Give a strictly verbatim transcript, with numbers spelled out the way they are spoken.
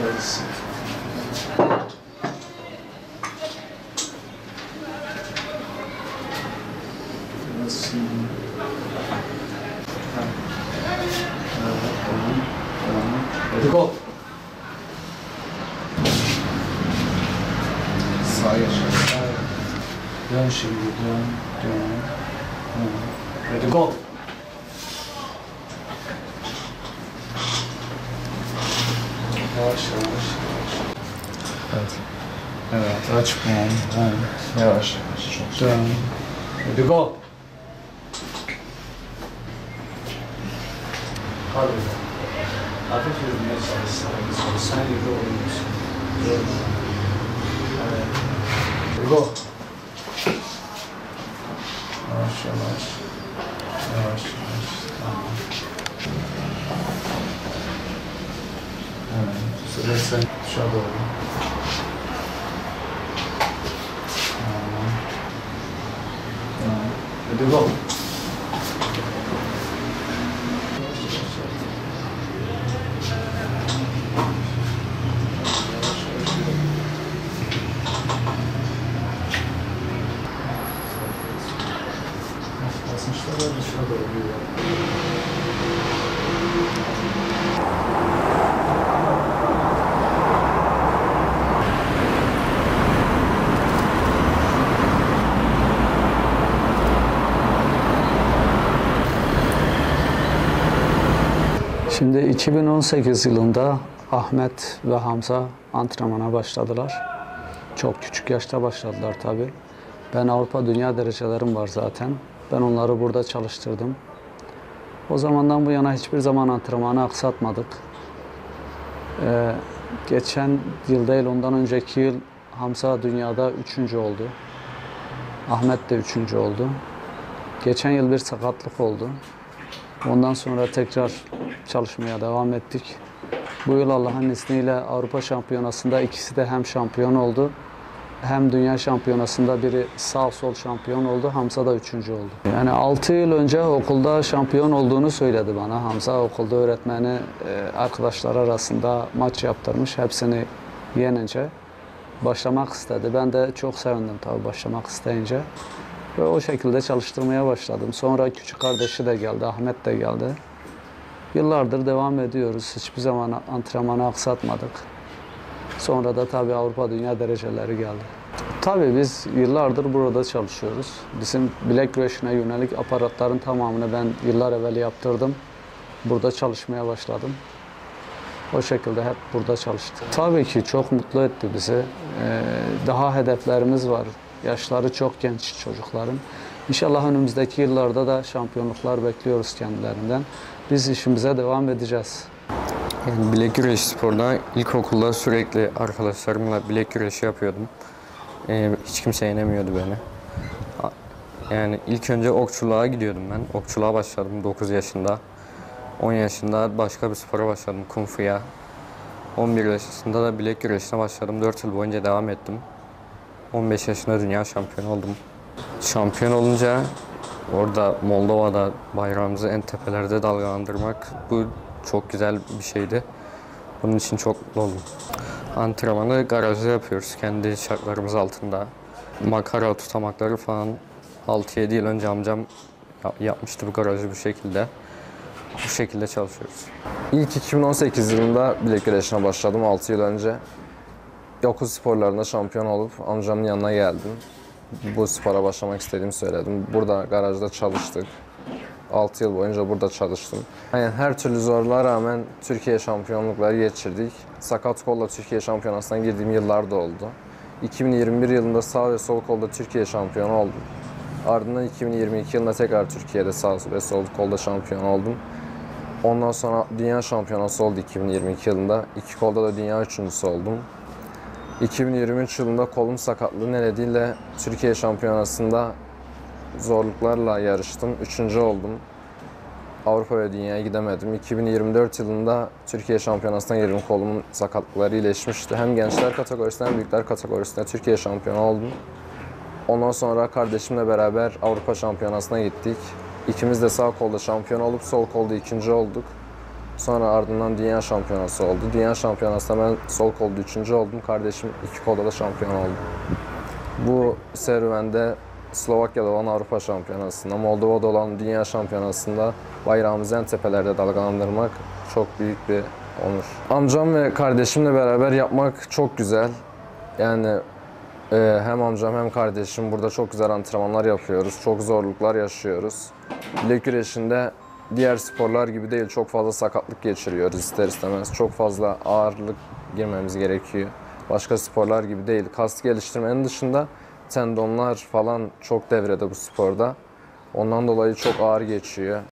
Karısı. Nasıl? Hadi go. Sağ yaşa. Dön şimdi, dön, dön, dön. Ready, go. Yavaş, yavaş, yavaş. Evet. Evet, aç bunu. Dön. Yavaş, yavaş. Çok dön. Ready, go. Hadi. Hafif yürümeye çalışsan, sen yürü oynuyorsun. Evet. Ready, go. Yavaş yavaş. Yavaş yavaş. Tamam. Evet. Bu sefer sen dışarı doğru. Tamam. Tamam. Hadi go. Basınçlar var dışarı doğru gidiyor. Şimdi iki bin on sekiz yılında Ahmet ve Hamza antrenmana başladılar. Çok küçük yaşta başladılar tabii. Ben Avrupa dünya derecelerim var zaten. Ben onları burada çalıştırdım. O zamandan bu yana hiçbir zaman antrenmanı aksatmadık. Ee, geçen yıl değil, ondan önceki yıl Hamza dünyada üçüncü oldu. Ahmet de üçüncü oldu. Geçen yıl bir sakatlık oldu. Ondan sonra tekrar çalışmaya devam ettik. Bu yıl Allah'ın izniyle Avrupa Şampiyonası'nda ikisi de hem şampiyon oldu, hem Dünya Şampiyonası'nda biri sağ sol şampiyon oldu, Hamza da üçüncü oldu. Yani altı yıl önce okulda şampiyon olduğunu söyledi bana. Hamza okulda öğretmeni arkadaşlar arasında maç yaptırmış, hepsini yenince başlamak istedi. Ben de çok sevindim tabii başlamak isteyince. Ve o şekilde çalıştırmaya başladım. Sonra küçük kardeşi de geldi, Ahmet de geldi. Yıllardır devam ediyoruz. Hiçbir zaman antrenmanı aksatmadık. Sonra da tabii Avrupa dünya dereceleri geldi. Tabii biz yıllardır burada çalışıyoruz. Bizim bilek güreşine yönelik aparatların tamamını ben yıllar evvel yaptırdım. Burada çalışmaya başladım. O şekilde hep burada çalıştık. Tabii ki çok mutlu etti bizi. Ee, daha hedeflerimiz var. Yaşları çok genç çocukların. İnşallah önümüzdeki yıllarda da şampiyonluklar bekliyoruz kendilerinden. Biz işimize devam edeceğiz. Yani bilek güreşi sporuna ilkokulda sürekli arkadaşlarımla bilek güreşi yapıyordum. Ee, hiç kimse yenemiyordu beni. Yani ilk önce okçuluğa gidiyordum ben. Okçuluğa başladım dokuz yaşında. on yaşında başka bir spora başladım, Kung Fu'ya. on bir yaşında da bilek güreşine başladım. dört yıl boyunca devam ettim. on beş yaşında dünya şampiyonu oldum. Şampiyon olunca orada Moldova'da bayrağımızı en tepelerde dalgalandırmak, bu çok güzel bir şeydi. Bunun için çok mutlu oldum. Antrenmanı garajda yapıyoruz kendi şartlarımız altında. Makara tutamakları falan altı yedi yıl önce amcam yapmıştı bu garajı bu şekilde. Bu şekilde çalışıyoruz. İlk iki bin on sekiz yılında bilek güreşine başladım altı yıl önce. Okul sporlarında şampiyon olup amcamın yanına geldim. Bu spora başlamak istediğimi söyledim. Burada garajda çalıştık. altı yıl boyunca burada çalıştım. Yani her türlü zorluğa rağmen Türkiye şampiyonlukları geçirdik. Sakat kolla Türkiye şampiyonasına girdiğim yıllar da oldu. iki bin yirmi bir yılında sağ ve sol kolda Türkiye şampiyonu oldum. Ardından iki bin yirmi iki yılında tekrar Türkiye'de sağ ve sol kolda şampiyon oldum. Ondan sonra dünya şampiyonası oldu iki bin yirmi iki yılında. İki kolda da dünya üçüncüsü oldum. iki bin yirmi üç yılında kolum sakatlığı nedeniyle Türkiye şampiyonasında zorluklarla yarıştım. Üçüncü oldum. Avrupa ve dünyaya gidemedim. iki bin yirmi dört yılında Türkiye şampiyonasına girdim. Kolumun sakatlıkları iyileşmişti. Hem gençler kategorisinde hem büyükler kategorisinde Türkiye şampiyonu oldum. Ondan sonra kardeşimle beraber Avrupa şampiyonasına gittik. İkimiz de sağ kolda şampiyon olup sol kolda ikinci olduk. Sonra ardından dünya şampiyonası oldu. Dünya şampiyonasında ben sol kolda üçüncü oldum. Kardeşim iki kolda da şampiyon oldu. Bu serüvende Slovakya'da olan Avrupa Şampiyonası'nda, Moldova'da olan Dünya Şampiyonası'nda bayrağımızı en tepelerde dalgalandırmak çok büyük bir onur. Amcam ve kardeşimle beraber yapmak çok güzel. Yani e, hem amcam hem kardeşim burada çok güzel antrenmanlar yapıyoruz. Çok zorluklar yaşıyoruz. Bilek güreşinde diğer sporlar gibi değil, çok fazla sakatlık geçiriyoruz ister istemez. Çok fazla ağırlık girmemiz gerekiyor. Başka sporlar gibi değil. Kas geliştirmenin dışında tendonlar falan çok devrede bu sporda. Ondan dolayı çok ağır geçiyor.